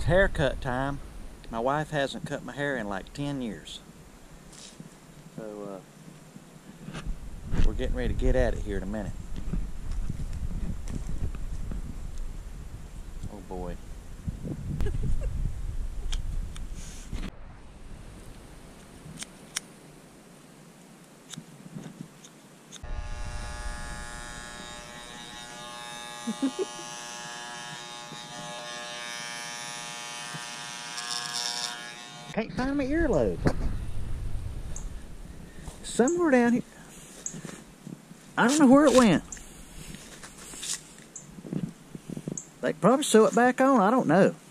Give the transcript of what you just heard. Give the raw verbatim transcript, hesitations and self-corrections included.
It's haircut time. My wife hasn't cut my hair in like ten years. So uh, we're getting ready to get at it here in a minute. Oh boy. Can't find my earlobe. Somewhere down here. I don't know where it went. They could probably sew it back on. I don't know.